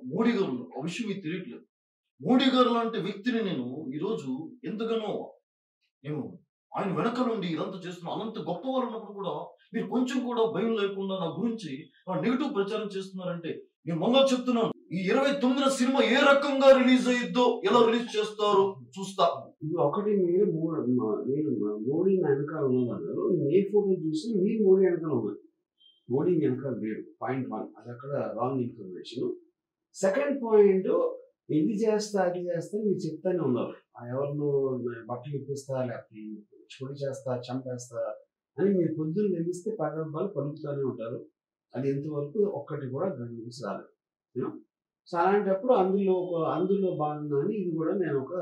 మోడీ గారు ఉన్నారు. ఆ విషయం మీకు తెలియట్లేదు. మోడీ గారు లాంటి వ్యక్తిని నేను ఈరోజు ఎంతగానో నేను ఆయన వెనక నుండి ఇదంతా చేస్తున్నా. అనంత గొప్ప వాళ్ళు ఉన్నప్పుడు కూడా మీరు కొంచెం కూడా భయం లేకుండా నా గురించి నెగెటివ్ ప్రచారం చేస్తున్నారంటే నేను మళ్ళా చెప్తున్నాను. ఈ 29న సినిమా ఏ రకంగా రిలీజ్ అయ్యిద్దో, ఎలా రిలీజ్ చేస్తారో చూస్తా. ఇది ఒకటి మీరు మోడీ వెనకాల ఉన్నారు. నేను ఏ ఫోటో చూసినా మీరు మోడీ వెనకాల ఉన్నారు. మోడీ వెనకాల లేడు. పాయింట్ 1 అది అక్కడ రాంగ్ ఇన్ఫర్మేషన్. సెకండ్ పాయింట్, ఇది చేస్తా అది చేస్తా మీరు చెప్తానే ఉన్నారు. ఎవరినో బట్టలు ఇప్పిస్తా, లేకపోతే పొడి చేస్తా, చంపేస్తా అని మీరు పొద్దున్న లెగిస్తే పగడబ్బాలు పలుకుతూనే ఉంటారు. అది ఎంతవరకు ఒక్కటి కూడా గమనించి రాలేదు. సో అలాంటప్పుడు అందులో భాగంగానే ఇది కూడా నేను ఒక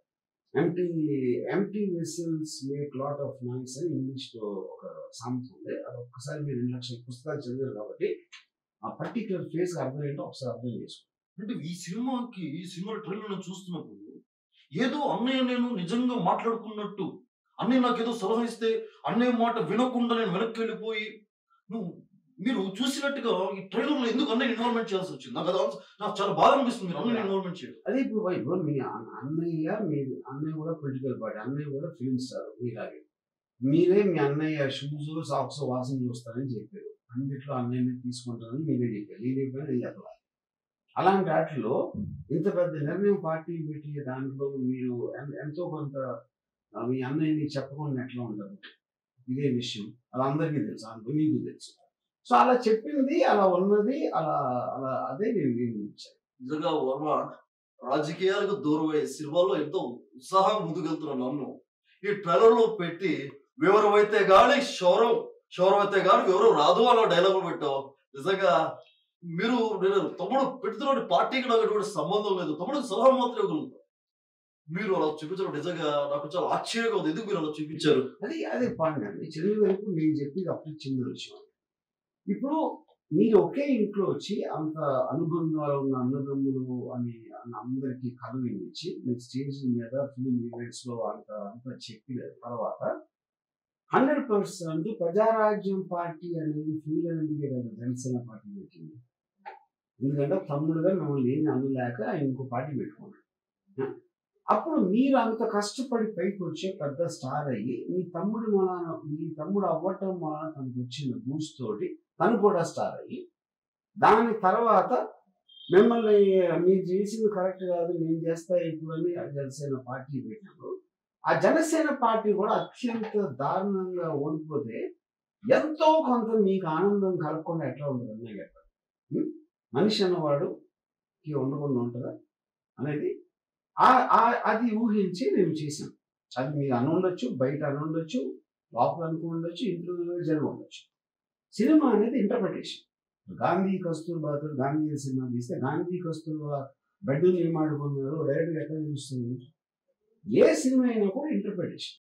empty vessels make lot of noise అని ఇంగ్లీష్లో ఒక సామెత ఉంది. అది ఒక్కసారి మీరు 2 లక్షల పుస్తకాలు చదివారు కాబట్టి ఆ పర్టికులర్ ఫేస్ అర్థం ఏంటో ఒకసారి అర్థం చేసుకోండి. అంటే ఈ సినిమా ట్రైలర్ నేను చూస్తున్నప్పుడు ఏదో అన్నయ్య నేను నిజంగా మాట్లాడుకున్నట్టు, అన్నయ్య నాకేదో సలహా ఇస్తే అన్నయ్య మాట వినకుండా నేను వెనక్కి వెళ్ళిపోయి మీరు చూసినట్టుగా ఈ ట్రైలర్ లో ఎందుకు అన్నయ్య ఇన్వాల్వ్మెంట్ చేయాల్సి వచ్చింది? నాకు చాలా బాధ అనిపిస్తుంది మీరు అన్నయ్య ఇన్వాల్వ్మెంట్ చేయడం. అదే ఇప్పుడు మీ అన్నయ్య కూడా పొలిటికల్ పార్టీ, అన్నయ్య కూడా ఫిల్మ్ స్టార్ మీలాగే. మీరే మీ అన్నయ్య షూస్ సాక్స్ వాసన చూస్తారని చెప్పారు. అన్నిట్లో అన్నయ్యని తీసుకుంటారని మీరే చెప్పారు. నేను చెప్పాను చెప్పాలి. అలాంటి వాటిలో ఇంత పెద్ద నిర్ణయం పార్టీ పెట్టి దాంట్లో మీరు ఎంతో కొంత మీ అన్నయ్యని చెప్పకుండా ఎట్లా ఉంటారు? ఇదే విషయం అది అందరికీ తెలుసు, మీకు తెలుసు. సో అలా చెప్పింది అలా ఉన్నది, అలా అలా అదే నేను నిర్ణయించాను. నిజంగా వర్మ రాజకీయాలకు దూరం అయ్యే సినిమాల్లో ఎంతో ఉత్సాహంగా ముందుకెళ్తున్న నన్ను ఈ ట్రైలర్ లో పెట్టి వివరమైతే గాని శౌరం అయితే గాని వివరం రాదు అలా డైలాగులు పెట్టావు. నిజంగా మీరు నేను తమ్ముడు పెడుతున్న పార్టీకి నాకు ఎటువంటి సంబంధం లేదు, తమ్ముడికి సలహా మాత్రమే ఇవ్వగలుగుతాను. మీరు అలా చూపించడం నిజంగా నాకు చాలా ఆశ్చర్యంగా ఉంది. ఎందుకు మీరు అలా చూపించారు? అదే పాయింట్ అండి. చిన్న వైపు నేను చెప్పేది అప్పుడు చిన్న విషయం. ఇప్పుడు మీరు ఒకే ఇంట్లో వచ్చి అంత అనుబంధాలు ఉన్న అన్నదమ్ములు అని అందరికీ కథ వినిపించి మీరు స్టేజ్ మీద ఫిలిం ఈవెంట్స్ లో అంత చెప్పిన తర్వాత 100% ప్రజారాజ్యం పార్టీ అనేది ఫీల్ అనేది జనసేన పార్టీ పెట్టింది. ఎందుకంటే తమ్ముడుగా మిమ్మల్ని ఏమి అనలేక ఆయన ఇంకో పార్టీ పెట్టుకున్నాడు. అప్పుడు మీరు అంత కష్టపడి పైకి వచ్చే పెద్ద స్టార్ అయ్యి మీ తమ్ముడు అవ్వటం వలన తనకు వచ్చిన బూస్ట్ తోటి తను కూడా స్టార్ అయ్యి దాని తర్వాత మిమ్మల్ని మీరు చేసింది కరెక్ట్ కాదు నేను చేస్తా ఇప్పుడు అని జనసేన పార్టీ పెట్టినప్పుడు ఆ జనసేన పార్టీ కూడా అత్యంత దారుణంగా ఓడిపోతే ఎంతో కొంత మీకు ఆనందం కలగకుండా ఎట్లా ఉంటుంది అన్నయ్య చెప్పండి. మనిషి అన్నవాడుకి ఉండకుండా ఉంటుందా అనేది అది ఊహించి నేను చేశాను. అది మీరు అనుండొచ్చు, బయట అనుండొచ్చు, లోపల అనుకుండొచ్చు, ఇంట్లో జరిగి ఉండొచ్చు. సినిమా అనేది ఇంటర్ప్రిటేషన్. గాంధీ కస్తూర్బాతో గాంధీ సినిమా తీస్తే గాంధీ కస్తూర్బా బెడ్డూలు ఏం ఆడుకున్నారు డైరెక్ట్గా ఎట్లా తెలుస్తుంది? ఏ సినిమా అయినా కూడా ఇంటర్ప్రిటేషన్.